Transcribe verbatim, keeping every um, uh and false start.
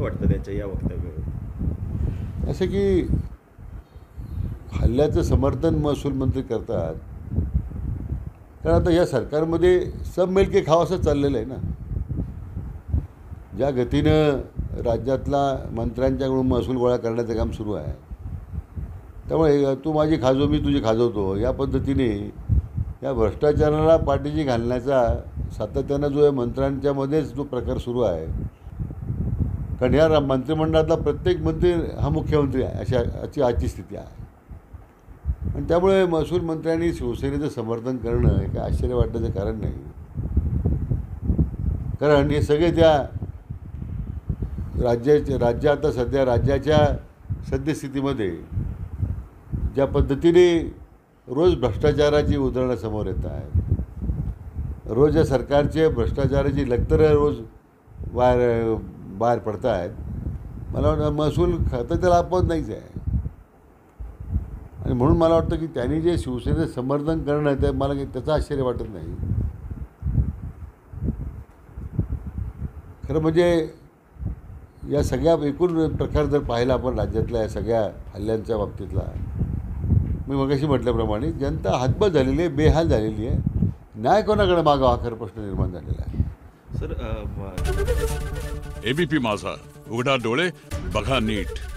वाटतं त्यांच्या या वक्तव्यावर? असं की हल्ल्याचं समर्थन महसूल मंत्री करतात, कारण आता या सरकारमध्ये सब मिलके खाव असं चाललेलं आहे ना. ज्या गतीनं राज्यातला मंत्र्यांच्याकडून महसूल गोळा करण्याचं काम सुरू आहे, त्यामुळे तू माझी खाजो मी तुझी खाजवतो या पद्धतीने या भ्रष्टाचाराला पाठीशी घालण्याचा सातत्यानं जो आहे मंत्र्यांच्यामध्येच जो प्रकार सुरू आहे. कारण या मंत्रिमंडळातला प्रत्येक मंत्री हा मुख्यमंत्री आहे, अशा याची आजची स्थिती आहे. आणि त्यामुळे महसूल मंत्र्यांनी शिवसेनेचं समर्थन करणं हे काय आश्चर्य वाटण्याचं कारण नाही. कारण हे सगळे त्या राज्याचे राज्य आता सध्या राज्याच्या सद्यस्थितीमध्ये ज्या पद्धतीने रोज भ्रष्टाचाराची उदाहरणं समोर येत आहेत, रोज या सरकारचे भ्रष्टाचाराची लक्तरं रोज बाहेर बाहेर पडत आहेत. मला वाटतं महसूल खातं त्याला आपत नाहीच आहे. आणि म्हणून मला वाटतं की त्यांनी जे शिवसेनेचं समर्थन करणं ते मला त्याचं आश्चर्य वाटत नाही. खरं म्हणजे या सगळ्या एकूण प्रकार जर पाहिला आपण राज्यातल्या या सगळ्या हल्ल्यांच्या बाबतीतला, मी मगाशी म्हटल्याप्रमाणे जनता हातबल झालेली आहे, बेहाल झालेली आहे. न्याय कोणाकडे मागावा हा खरं प्रश्न निर्माण झालेला आहे. सर एबीपी माझा, उघडा डोळे बघा नीट.